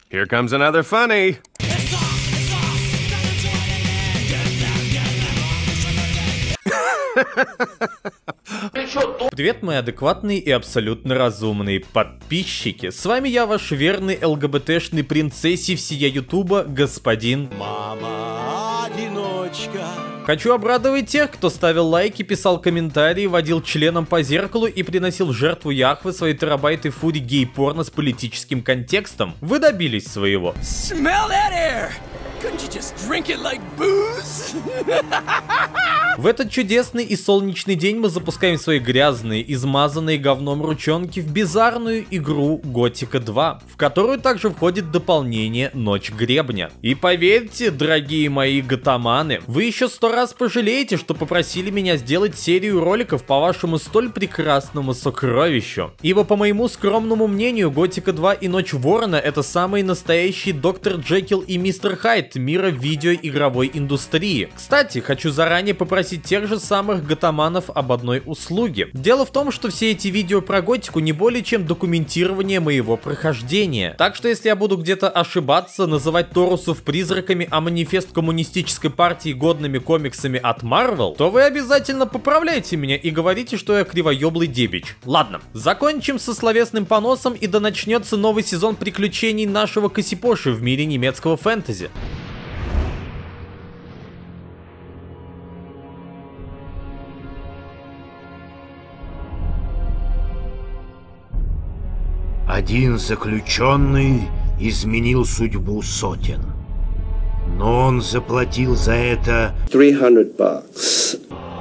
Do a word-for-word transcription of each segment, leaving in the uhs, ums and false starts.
Here comes another funny. Привет, мои адекватные и абсолютно разумные подписчики. С вами я, ваш верный ЛГБТшный принцессе всея Ютуба, господин Мама-одиночка. Хочу обрадовать тех, кто ставил лайки, писал комментарии, водил членом по зеркалу и приносил в жертву Яхве свои терабайты фури гей-порно с политическим контекстом. Вы добились своего. В этот чудесный и солнечный день мы запускаем свои грязные, измазанные говном ручонки в бизарную игру Готика два, в которую также входит дополнение Ночь Гребня. И поверьте, дорогие мои готаманы, вы еще сто раз пожалеете, что попросили меня сделать серию роликов по вашему столь прекрасному сокровищу. Ибо, по моему скромному мнению, Готика два и Ночь Ворона — это самые настоящие доктор Джекил и мистер Хайд мира видеоигровой индустрии. Кстати, хочу заранее попросить тех же самых готаманов об одной услуге. Дело в том, что все эти видео про готику не более чем документирование моего прохождения. Так что если я буду где-то ошибаться, называть Торусов призраками, а манифест коммунистической партии годными комиксами от Marvel, то вы обязательно поправляйте меня и говорите, что я кривоеблый дебич. Ладно, закончим со словесным поносом, и да начнется новый сезон приключений нашего Косипоши в мире немецкого фэнтези. Один заключенный изменил судьбу сотен, но он заплатил за это триста баксов.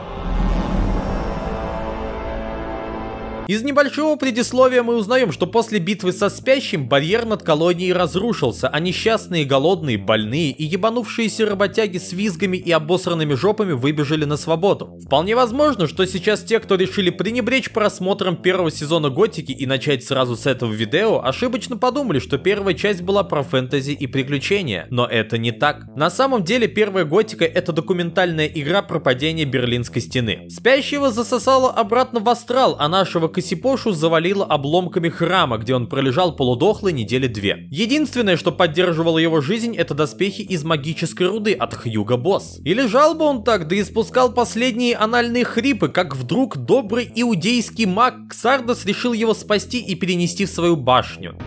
Из небольшого предисловия мы узнаем, что после битвы со Спящим барьер над колонией разрушился, а несчастные, голодные, больные и ебанувшиеся работяги с визгами и обосранными жопами выбежали на свободу. Вполне возможно, что сейчас те, кто решили пренебречь просмотром первого сезона Готики и начать сразу с этого видео, ошибочно подумали, что первая часть была про фэнтези и приключения. Но это не так. На самом деле первая Готика — это документальная игра про падение Берлинской стены. Спящего засосало обратно в астрал, а нашего Косипошу завалило обломками храма, где он пролежал полудохлый недели две. Единственное, что поддерживало его жизнь, это доспехи из магической руды от Хьюго Босс. И лежал бы он так, да испускал последние анальные хрипы, как вдруг добрый иудейский маг Ксардос решил его спасти и перенести в свою башню.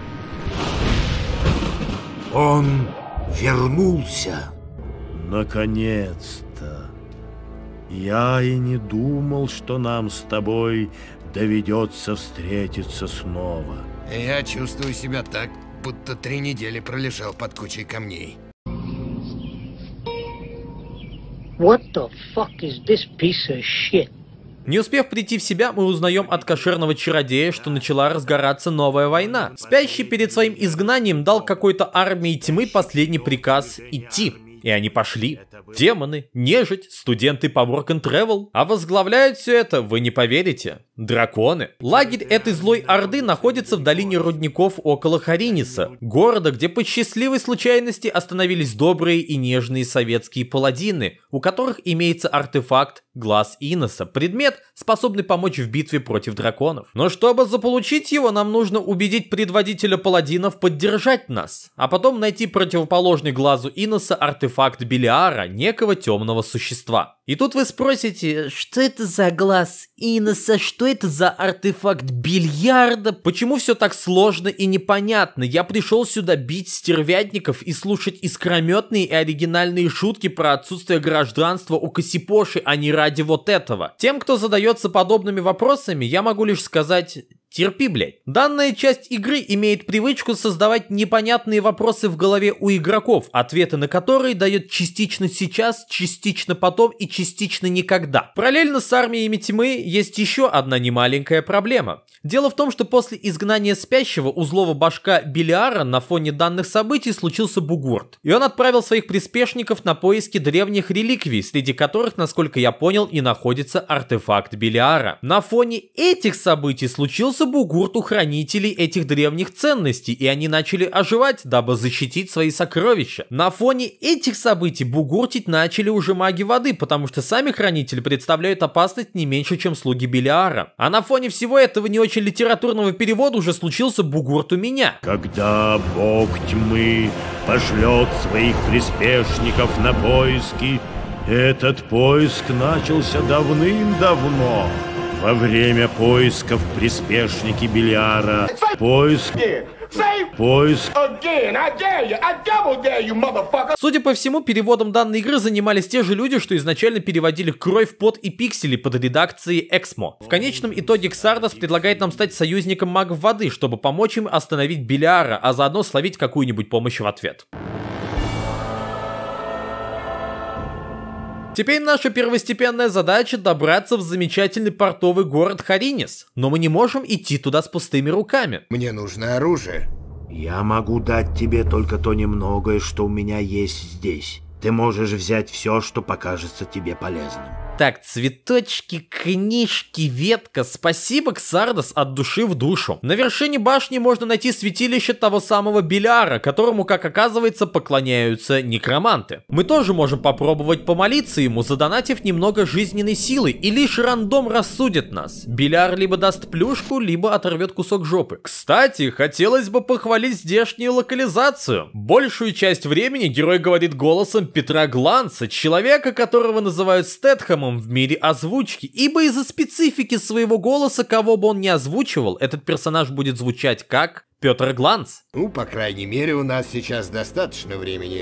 Он вернулся. Наконец-то. Я и не думал, что нам с тобой доведется встретиться снова. Я чувствую себя так, будто три недели пролежал под кучей камней. What the fuck is this piece of shit? Не успев прийти в себя, мы узнаем от кошерного чародея, что начала разгораться новая война. Спящий перед своим изгнанием дал какой-то армии тьмы последний приказ идти. И они пошли. Демоны, нежить, студенты по work and travel. А возглавляют все это, вы не поверите, драконы. Лагерь этой злой орды находится в долине рудников около Хариниса, города, где по счастливой случайности остановились добрые и нежные советские паладины, у которых имеется артефакт Глаз Иноса, предмет, способный помочь в битве против драконов. Но чтобы заполучить его, нам нужно убедить предводителя паладинов поддержать нас, а потом найти противоположный Глазу Иноса артефакт Белиара, некого темного существа. И тут вы спросите, что это за Глаз Иноса, что это за артефакт бильярда, почему все так сложно и непонятно? Я пришел сюда бить стервятников и слушать искрометные и оригинальные шутки про отсутствие гражданства у Косипоши, а не ради вот этого. Тем, кто задается подобными вопросами, я могу лишь сказать: терпи, блядь. Данная часть игры имеет привычку создавать непонятные вопросы в голове у игроков, ответы на которые дает частично сейчас, частично потом и частично никогда. Параллельно с армиями тьмы есть еще одна немаленькая проблема. Дело в том, что после изгнания Спящего у злого башка Белиара на фоне данных событий случился бугурт. И он отправил своих приспешников на поиски древних реликвий, среди которых, насколько я понял, и находится артефакт Белиара. На фоне этих событий случился появился бугурт у хранителей этих древних ценностей, и они начали оживать, дабы защитить свои сокровища. На фоне этих событий бугуртить начали уже маги воды, потому что сами хранители представляют опасность не меньше, чем слуги Белиара. А на фоне всего этого не очень литературного перевода уже случился бугурт у меня. Когда бог тьмы пошлет своих приспешников на поиски, этот поиск начался давным-давно. Во время поисков приспешники Белиара, поиск... Поиск... Судя по всему, переводом данной игры занимались те же люди, что изначально переводили «Кровь, пот и пиксели» под редакцией Эксмо. В конечном итоге Ксардос предлагает нам стать союзником магов воды, чтобы помочь им остановить Белиара, а заодно словить какую-нибудь помощь в ответ. Теперь наша первостепенная задача добраться в замечательный портовый город Харинис, но мы не можем идти туда с пустыми руками. Мне нужно оружие. Я могу дать тебе только то немногое, что у меня есть здесь. Ты можешь взять все, что покажется тебе полезным. Так, цветочки, книжки, ветка. Спасибо, Ксардос, от души в душу. На вершине башни можно найти святилище того самого Белиара, которому, как оказывается, поклоняются некроманты. Мы тоже можем попробовать помолиться ему, задонатив немного жизненной силы, и лишь рандом рассудит нас. Белиар либо даст плюшку, либо оторвет кусок жопы. Кстати, хотелось бы похвалить здешнюю локализацию. Большую часть времени герой говорит голосом Петра Гланца, человека, которого называют Стэтхэмом в мире озвучки, ибо из-за специфики своего голоса, кого бы он ни озвучивал, этот персонаж будет звучать как Петр Гланц. Ну, по крайней мере, у нас сейчас достаточно времени.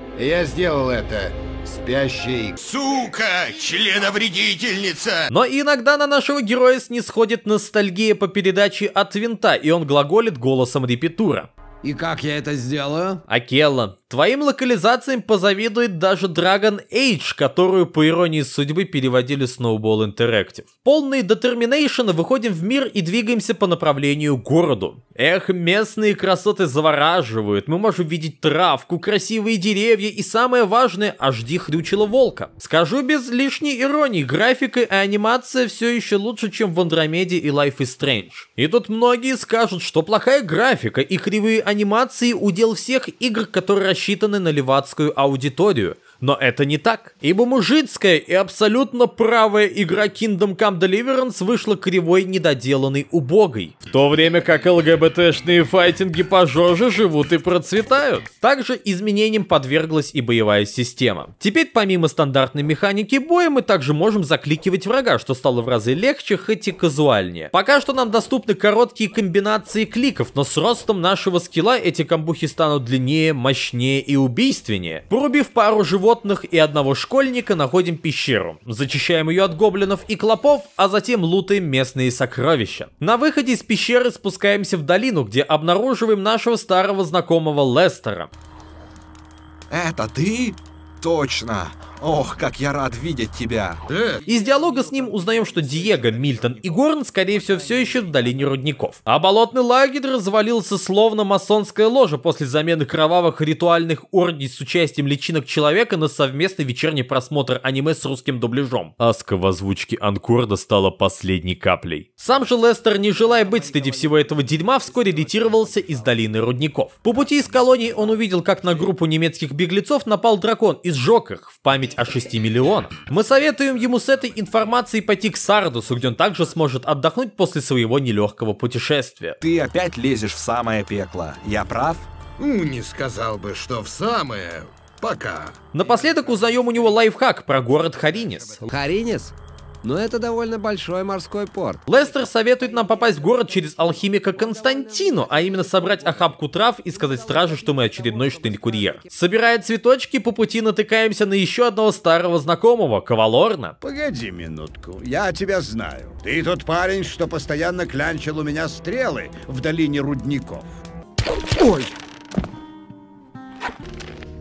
Я сделал это, спящий... Сука, членовредительница! Но иногда на нашего героя снисходит ностальгия по передаче от винта, и он глаголит голосом репетура. И как я это сделаю? Акелла, твоим локализациям позавидует даже Dragon Age, которую, по иронии судьбы, переводили Snowball Interactive. Полные детерминейшена выходим в мир и двигаемся по направлению к городу. Эх, местные красоты завораживают. Мы можем видеть травку, красивые деревья и, самое важное, эйч ди хрючила волка. Скажу без лишней иронии, графика и анимация все еще лучше, чем в Андромеде и Life is Strange. И тут многие скажут, что плохая графика и кривые анимации удел всех игр, которые рассчитаны на левацкую аудиторию. Но это не так, ибо мужицкая и абсолютно правая игра Kingdom Come Deliverance вышла кривой, недоделанной, убогой. В то время как ЛГБТшные файтинги пожёже живут и процветают. Также изменениям подверглась и боевая система. Теперь помимо стандартной механики боя мы также можем закликивать врага, что стало в разы легче, хоть и казуальнее. Пока что нам доступны короткие комбинации кликов, но с ростом нашего скилла эти камбухи станут длиннее, мощнее и убийственнее. Порубив пару животных и одного школьника, находим пещеру. Зачищаем ее от гоблинов и клопов, а затем лутаем местные сокровища. На выходе из пещеры спускаемся в долину, где обнаруживаем нашего старого знакомого Лестера. Это ты? Точно! Ох, как я рад видеть тебя! Из диалога с ним узнаем, что Диего, Мильтон и Горн, скорее всего, все еще в долине рудников. А болотный лагерь развалился словно масонская ложа после замены кровавых ритуальных оргий с участием личинок человека на совместный вечерний просмотр аниме с русским дубляжом. Аска в озвучке Анкорда стала последней каплей. Сам же Лестер, не желая быть среди всего этого дерьма, вскоре ретировался из долины рудников. По пути из колонии он увидел, как на группу немецких беглецов напал дракон и сжег их в память о шести миллионах. Мы советуем ему с этой информацией пойти к Сардусу, где он также сможет отдохнуть после своего нелегкого путешествия. Ты опять лезешь в самое пекло. Я прав? Ну, не сказал бы, что в самое... Пока. Напоследок узнаем у него лайфхак про город Харинис. Харинис? Но это довольно большой морской порт. Лестер советует нам попасть в город через алхимика Константину, а именно собрать охапку трав и сказать страже, что мы очередной штырь-курьер. Собирая цветочки, по пути натыкаемся на еще одного старого знакомого, Кавалорна. Погоди минутку, я тебя знаю. Ты тот парень, что постоянно клянчил у меня стрелы в долине рудников. Ой!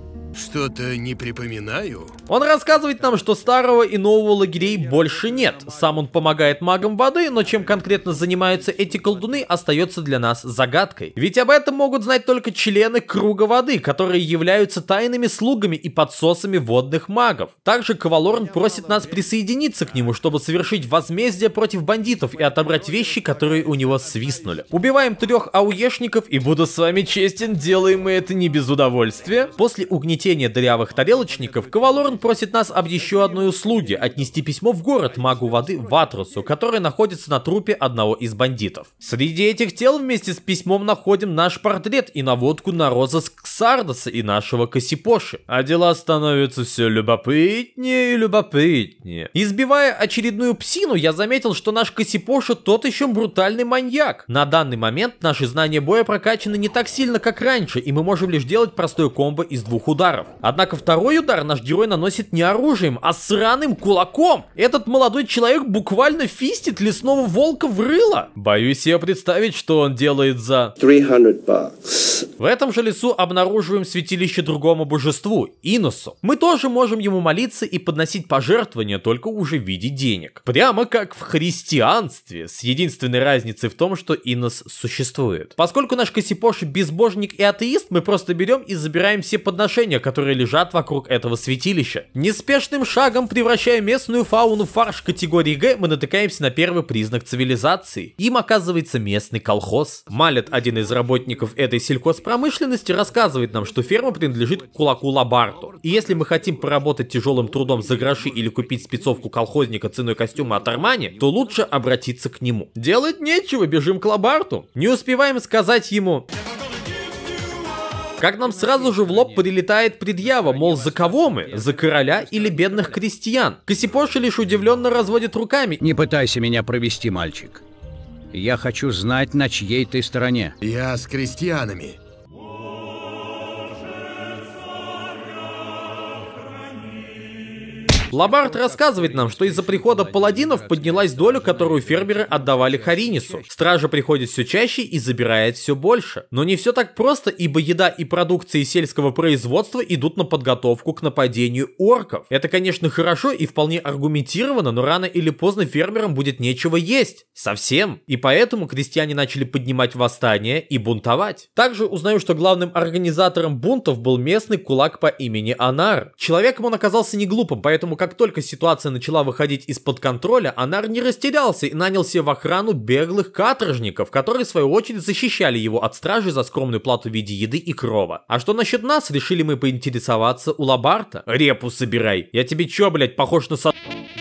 что-то не припоминаю. Он рассказывает нам, что старого и нового лагерей больше нет. Сам он помогает магам воды, но чем конкретно занимаются эти колдуны, остается для нас загадкой. Ведь об этом могут знать только члены Круга Воды, которые являются тайными слугами и подсосами водных магов. Также Кавалорн просит нас присоединиться к нему, чтобы совершить возмездие против бандитов и отобрать вещи, которые у него свистнули. Убиваем трех ауешников, и буду с вами честен, делаем мы это не без удовольствия. После угнетения дырявых тарелочников, Кавалорн просит нас об еще одной услуге: отнести письмо в город магу воды Ватрусу, который находится на трупе одного из бандитов. Среди этих тел вместе с письмом находим наш портрет и наводку на розыск Ксардоса и нашего Кассипоши. А дела становятся все любопытнее и любопытнее. Избивая очередную псину, я заметил, что наш Кассипоша тот еще брутальный маньяк. На данный момент наши знания боя прокачаны не так сильно, как раньше, и мы можем лишь делать простое комбо из двух ударов. Однако второй удар наш герой наносит не оружием, а сраным кулаком. Этот молодой человек буквально фистит лесного волка в рыло. Боюсь себе представить, что он делает за триста баксов. В этом же лесу обнаруживаем святилище другому божеству, Иносу. Мы тоже можем ему молиться и подносить пожертвования, только уже в виде денег. Прямо как в христианстве, с единственной разницей в том, что Инос существует. Поскольку наш Кассипоши безбожник и атеист, мы просто берем и забираем все подношения, которые лежат вокруг этого святилища. Неспешным шагом, превращая местную фауну в фарш категории Г, мы натыкаемся на первый признак цивилизации. Им оказывается местный колхоз. Малет, один из работников этой сельхозпромышленности, рассказывает нам, что ферма принадлежит кулаку Лабарту. И если мы хотим поработать тяжелым трудом за гроши или купить спецовку колхозника ценой костюма от Армани, то лучше обратиться к нему. Делать нечего, бежим к Лабарту. Не успеваем сказать ему, как нам сразу же в лоб прилетает предъява, мол, за кого мы? За короля или бедных крестьян? Кассипоши лишь удивленно разводит руками. Не пытайся меня провести, мальчик. Я хочу знать, на чьей ты стороне. Я с крестьянами. Лабарт рассказывает нам, что из-за прихода паладинов поднялась доля, которую фермеры отдавали Харинису. Стража приходит все чаще и забирает все больше. Но не все так просто, ибо еда и продукции сельского производства идут на подготовку к нападению орков. Это, конечно, хорошо и вполне аргументировано, но рано или поздно фермерам будет нечего есть. Совсем. И поэтому крестьяне начали поднимать восстание и бунтовать. Также узнаю, что главным организатором бунтов был местный кулак по имени Анар. Человеком он оказался не глупым, поэтому как только ситуация начала выходить из-под контроля, Анар не растерялся и нанял себе в охрану беглых каторжников, которые в свою очередь защищали его от стражи за скромную плату в виде еды и крова. А что насчет нас, решили мы поинтересоваться у Лабарта. Репу собирай. Я тебе чё, блять, похож на со...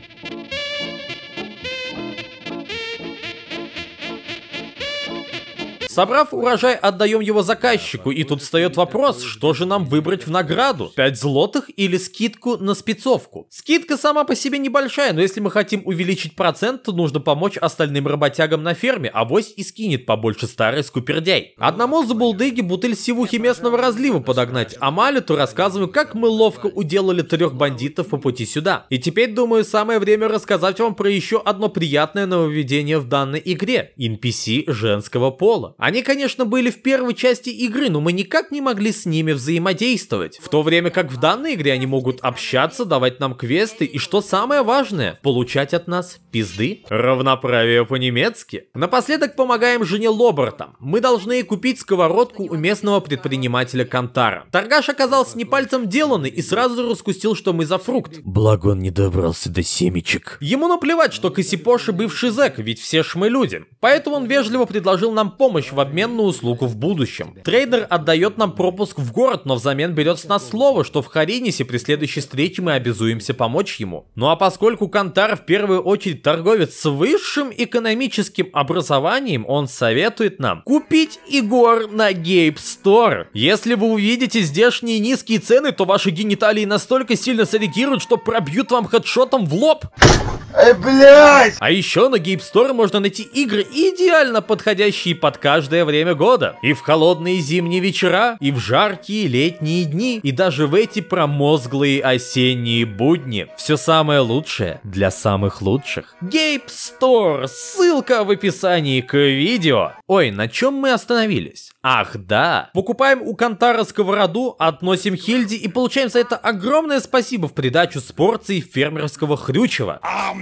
Собрав урожай, отдаем его заказчику, и тут встает вопрос, что же нам выбрать в награду? пять злотых или скидку на спецовку? Скидка сама по себе небольшая, но если мы хотим увеличить процент, то нужно помочь остальным работягам на ферме, авось и скинет побольше старый скупердяй. Одному забулдыге бутыль сивухи местного разлива подогнать, а Малету рассказываю, как мы ловко уделали трех бандитов по пути сюда. И теперь, думаю, самое время рассказать вам про еще одно приятное нововведение в данной игре – эн пи си женского пола. Они, конечно, были в первой части игры, но мы никак не могли с ними взаимодействовать. В то время как в данной игре они могут общаться, давать нам квесты и, что самое важное, получать от нас пизды. Равноправие по-немецки. Напоследок помогаем жене Лобарта. Мы должны купить сковородку у местного предпринимателя Кантара. Торгаш оказался не пальцем деланный и сразу раскустил, что мы за фрукт. Благо он не добрался до семечек. Ему наплевать, что Кассипоши бывший зэк, ведь все ж мы люди. Поэтому он вежливо предложил нам помощь в обмен на услугу в будущем. Трейдер отдает нам пропуск в город, но взамен берет с нас слово, что в Харинисе при следующей встрече мы обязуемся помочь ему. Ну а поскольку Кантар в первую очередь торговец с высшим экономическим образованием, он советует нам купить игр на Gape Store. Если вы увидите здешние низкие цены, то ваши гениталии настолько сильно среагируют, что пробьют вам хедшотом в лоб. Эй, блядь! А еще на Gape Store можно найти игры, идеально подходящие под каждый каждое время года. И в холодные зимние вечера, и в жаркие летние дни, и даже в эти промозглые осенние будни. Все самое лучшее для самых лучших. Gape Store, ссылка в описании к видео. Ой, на чем мы остановились? Ах да, покупаем у Кантара сковороду, относим Хильде и получаем за это огромное спасибо в придачу с порцией фермерского хрючева.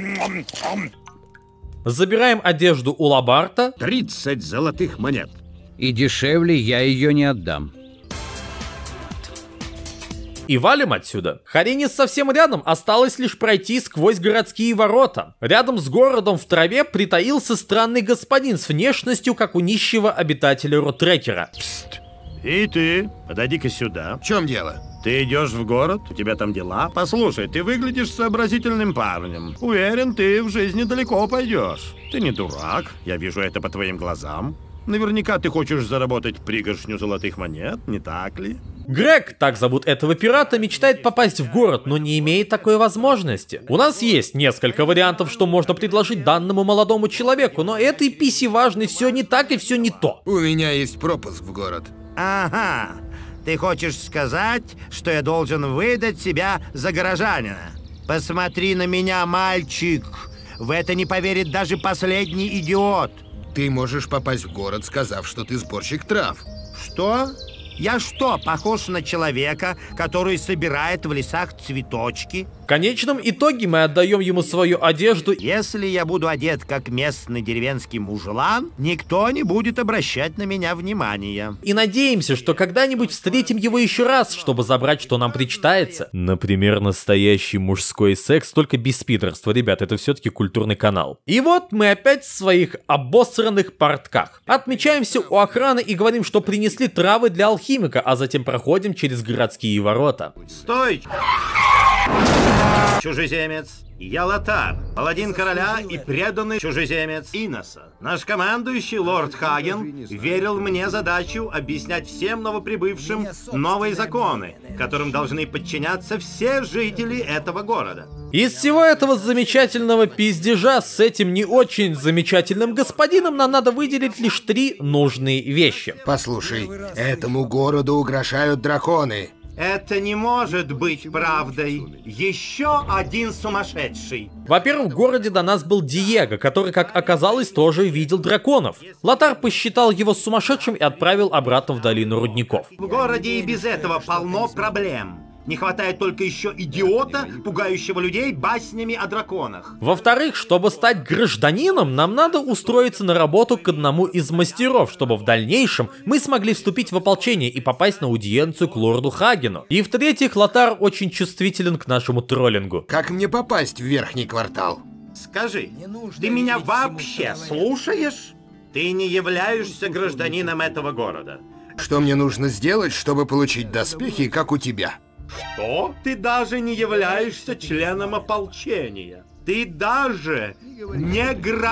Забираем одежду у Лабарта. тридцать золотых монет. И дешевле я ее не отдам. И валим отсюда. Харенис совсем рядом, осталось лишь пройти сквозь городские ворота. Рядом с городом в траве притаился странный господин с внешностью, как у нищего обитателя Ротрекера. Пст. И ты, подойди-ка сюда. В чем дело? Ты идешь в город, у тебя там дела. Послушай, ты выглядишь сообразительным парнем. Уверен, ты в жизни далеко пойдешь. Ты не дурак, я вижу это по твоим глазам. Наверняка ты хочешь заработать пригоршню золотых монет, не так ли? Грег, так зовут этого пирата, мечтает попасть в город, но не имеет такой возможности. У нас есть несколько вариантов, что можно предложить данному молодому человеку, но этой писи важной все не так и все не то. У меня есть пропуск в город. Ага, ты хочешь сказать, что я должен выдать себя за горожанина? Посмотри на меня, мальчик. В это не поверит даже последний идиот. Ты можешь попасть в город, сказав, что ты сборщик трав. Что? Я что, похож на человека, который собирает в лесах цветочки? В конечном итоге мы отдаем ему свою одежду. Если я буду одет как местный деревенский мужлан, никто не будет обращать на меня внимания. И надеемся, что когда-нибудь встретим его еще раз, чтобы забрать, что нам причитается. Например, настоящий мужской секс, только без пидорства. Ребят, это все-таки культурный канал. И вот мы опять в своих обосранных портках. Отмечаемся у охраны и говорим, что принесли травы для алхимии. Химика, а затем проходим через городские ворота. Стой! Чужеземец, я Лотар, паладин короля и преданный чужеземец Иноса. Наш командующий лорд Хаген верил мне задачу объяснять всем новоприбывшим новые законы, которым должны подчиняться все жители этого города. Из всего этого замечательного пиздежа с этим не очень замечательным господином нам надо выделить лишь три нужные вещи. Послушай, этому городу угрожают драконы. Это не может быть правдой. Еще один сумасшедший. Во-первых, в городе до нас был Диего, который, как оказалось, тоже видел драконов. Лотар посчитал его сумасшедшим и отправил обратно в долину рудников. В городе и без этого полно проблем. Не хватает только еще идиота, пугающего людей баснями о драконах. Во-вторых, чтобы стать гражданином, нам надо устроиться на работу к одному из мастеров, чтобы в дальнейшем мы смогли вступить в ополчение и попасть на аудиенцию к лорду Хагену. И в-третьих, Лотар очень чувствителен к нашему троллингу. Как мне попасть в верхний квартал? Скажи, ты меня вообще слушаешь? Ты не являешься гражданином этого города. Что мне нужно сделать, чтобы получить доспехи, как у тебя? Что? Ты даже не являешься членом ополчения. Ты даже не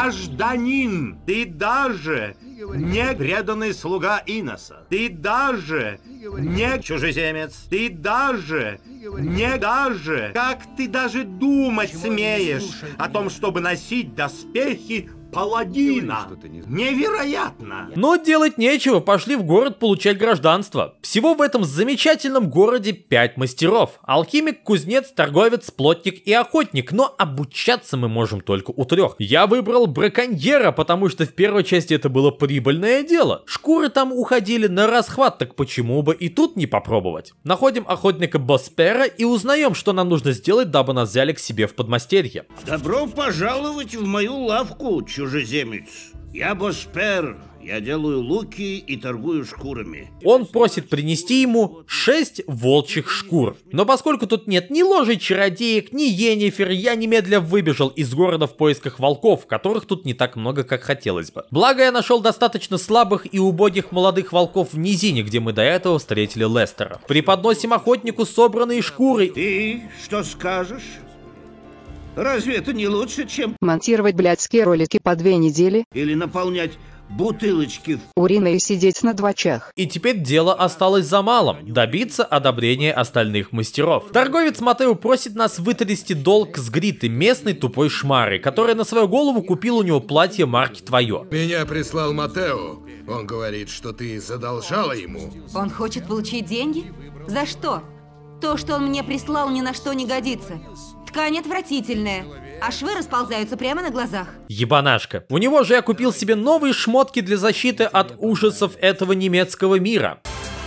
гражданин. Ты даже не преданный слуга Иноса. Ты даже не чужеземец. Ты даже не даже. Как ты даже думать смеешь о том, чтобы носить доспехи паладина? Невероятно! Но делать нечего, пошли в город получать гражданство. Всего в этом замечательном городе пять мастеров. Алхимик, кузнец, торговец, плотник и охотник. Но обучаться мы можем только у трех. Я выбрал браконьера, потому что в первой части это было прибыльное дело. Шкуры там уходили на расхват, так почему бы и тут не попробовать? Находим охотника Боспера и узнаем, что нам нужно сделать, дабы нас взяли к себе в подмастерье. Добро пожаловать в мою лавку, чужеземец. Я Боспер, я делаю луки и торгую шкурами. Он просит принести ему шесть волчьих шкур. Но поскольку тут нет ни ложей чародеек, ни йеннифер, я немедля выбежал из города в поисках волков, которых тут не так много, как хотелось бы. Благо я нашел достаточно слабых и убогих молодых волков в низине, где мы до этого встретили Лестера. Преподносим охотнику собранные шкуры. Ты что скажешь? Разве это не лучше, чем монтировать блядские ролики по две недели? Или наполнять бутылочки. Урина и сидеть на двачах. И теперь дело осталось за малым – добиться одобрения остальных мастеров. Торговец Матео просит нас вытрясти долг с Гриты, местной тупой шмары, которая на свою голову купила у него платье марки «Твое». Меня прислал Матео. Он говорит, что ты задолжала ему. Он хочет получить деньги? За что? То, что он мне прислал, ни на что не годится. Ткань отвратительная, а швы расползаются прямо на глазах. Ебанашка. У него же я купил себе новые шмотки для защиты от ужасов этого немецкого мира.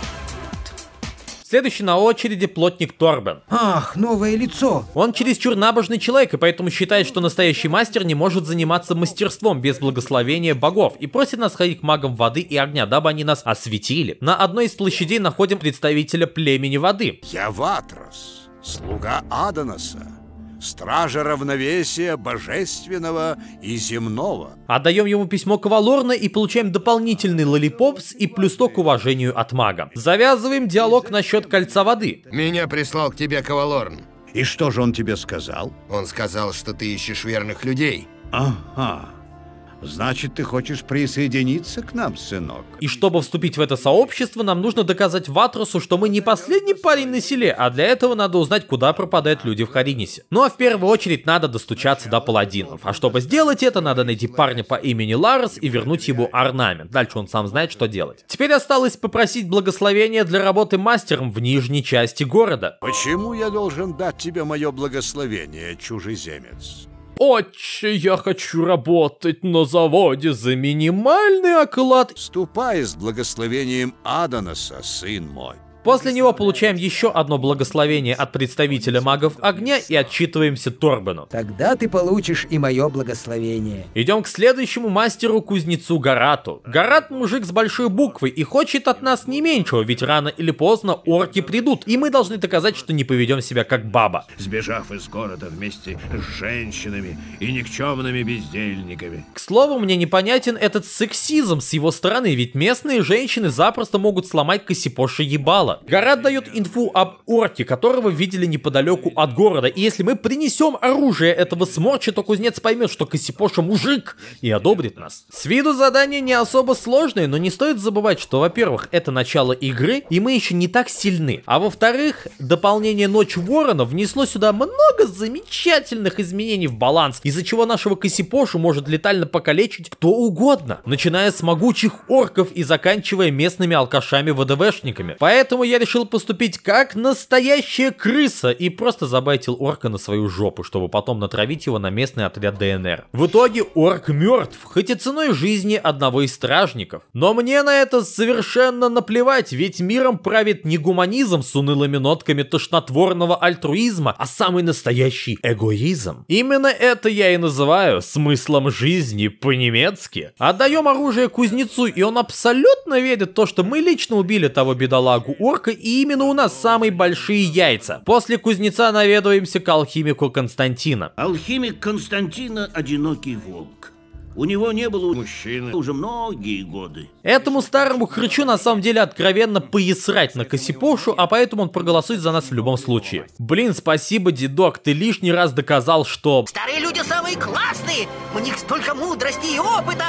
Следующий на очереди плотник Торбен. Ах, новое лицо. Он чересчур набожный человек, и поэтому считает, что настоящий мастер не может заниматься мастерством без благословения богов, и просит нас ходить к магам воды и огня, дабы они нас осветили. На одной из площадей находим представителя племени воды. Я Ватрос, слуга Адоноса, стража равновесия божественного и земного. Отдаем ему письмо Кавалорна и получаем дополнительный лолипопс и плюс сто к уважению от мага. Завязываем диалог насчет кольца воды. Меня прислал к тебе Кавалорн. И что же он тебе сказал? Он сказал, что ты ищешь верных людей. Ага. Значит, ты хочешь присоединиться к нам, сынок? И чтобы вступить в это сообщество, нам нужно доказать Ватросу, что мы не последний парень на селе, а для этого надо узнать, куда пропадают люди в Харинисе. Ну а в первую очередь надо достучаться до паладинов. А чтобы сделать это, надо найти парня по имени Ларес и вернуть ему орнамент. Дальше он сам знает, что делать. Теперь осталось попросить благословения для работы мастером в нижней части города. Почему я должен дать тебе мое благословение, чужеземец? Отче, я хочу работать на заводе за минимальный оклад. Ступай с благословением Адоноса, сын мой. После него получаем еще одно благословение от представителя магов огня и отчитываемся Торбену. Тогда ты получишь и мое благословение. Идем к следующему мастеру-кузнецу Гарату. Гарат мужик с большой буквы и хочет от нас не меньшего, ведь рано или поздно орки придут, и мы должны доказать, что не поведем себя как баба. Сбежав из города вместе с женщинами и никчемными бездельниками. К слову, мне непонятен этот сексизм с его стороны, ведь местные женщины запросто могут сломать Кассипоши ебало. Гарат дает инфу об орке, которого видели неподалеку от города, и если мы принесем оружие этого сморча, то кузнец поймет, что Кассипоша мужик, и одобрит нас. С виду задание не особо сложное, но не стоит забывать, что, во-первых, это начало игры, и мы еще не так сильны, а во-вторых, дополнение Ночь Ворона внесло сюда много замечательных изменений в баланс, из-за чего нашего Кассипошу может летально покалечить кто угодно, начиная с могучих орков и заканчивая местными алкашами-ВДВшниками. Поэтому я решил поступить как настоящая крыса и просто забайтил орка на свою жопу, чтобы потом натравить его на местный отряд ДНР. В итоге орк мертв, хоть и ценой жизни одного из стражников. Но мне на это совершенно наплевать, ведь миром правит не гуманизм с унылыми нотками тошнотворного альтруизма, а самый настоящий эгоизм. Именно это я и называю смыслом жизни по-немецки. Отдаем оружие кузнецу, и он абсолютно верит в то, что мы лично убили того бедолагу орка, и именно у нас самые большие яйца. После кузнеца наведываемся к алхимику Константина. Алхимик Константина — одинокий волк. У него не было мужчины уже многие годы. Этому старому хрычу на самом деле откровенно поесрать на Кассипошу, а поэтому он проголосует за нас в любом случае. Блин, спасибо, дедок, ты лишний раз доказал, что... Старые люди самые классные! У них столько мудрости и опыта!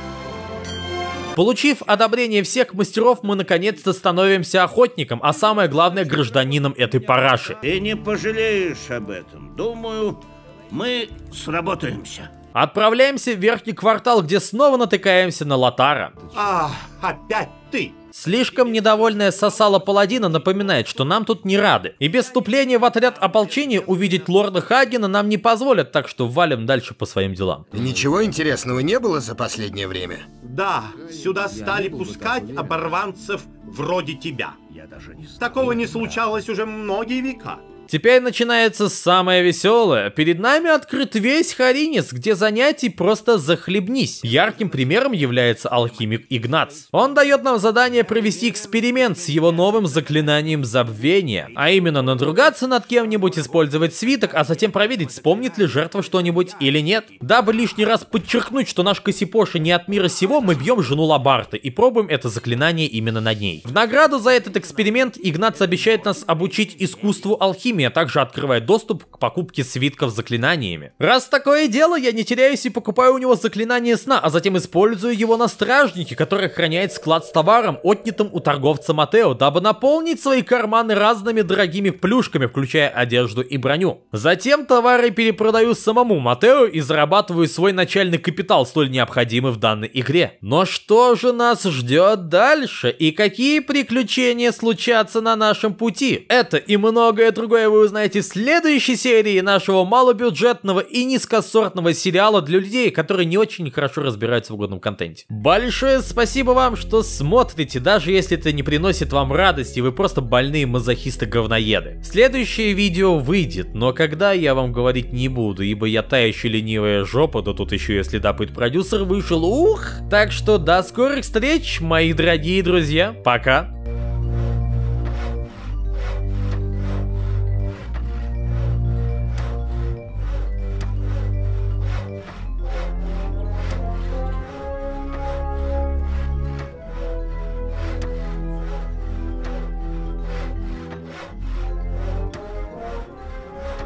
Получив одобрение всех мастеров, мы наконец-то становимся охотником, а самое главное, гражданином этой параши. Ты не пожалеешь об этом. Думаю, мы сработаемся. Отправляемся в верхний квартал, где снова натыкаемся на Лотара. А, опять ты! Слишком недовольная сосала паладина напоминает, что нам тут не рады. И без вступления в отряд ополчения увидеть лорда Хагена нам не позволят, так что валим дальше по своим делам. Ничего интересного не было за последнее время? Да, сюда стали пускать оборванцев вроде тебя. Я даже не знаю. Такого не случалось уже многие века. Теперь начинается самое веселое. Перед нами открыт весь Харинис, где занятий просто захлебнись. Ярким примером является алхимик Игнац. Он дает нам задание провести эксперимент с его новым заклинанием забвения. А именно надругаться над кем-нибудь, использовать свиток, а затем проверить, вспомнит ли жертва что-нибудь или нет. Дабы лишний раз подчеркнуть, что наш Кассипоша не от мира сего, мы бьем жену Лабарты и пробуем это заклинание именно на ней. В награду за этот эксперимент Игнац обещает нас обучить искусству алхимии, ними, а также открывает доступ к покупке свитков с заклинаниями. Раз такое дело, я не теряюсь и покупаю у него заклинание сна, а затем использую его на стражнике, который охраняет склад с товаром, отнятым у торговца Матео, дабы наполнить свои карманы разными дорогими плюшками, включая одежду и броню. Затем товары перепродаю самому Матео и зарабатываю свой начальный капитал, столь необходимый в данной игре. Но что же нас ждет дальше и какие приключения случатся на нашем пути? Это и многое другое вы узнаете в следующей серии нашего малобюджетного и низкосортного сериала для людей, которые не очень хорошо разбираются в угодном контенте. Большое спасибо вам, что смотрите, даже если это не приносит вам радости, вы просто больные мазохисты-говноеды. Следующее видео выйдет, но когда я вам говорить не буду, ибо я та еще ленивая жопа, да тут еще если допыт продюсер вышел, ух! Так что до скорых встреч, мои дорогие друзья, пока!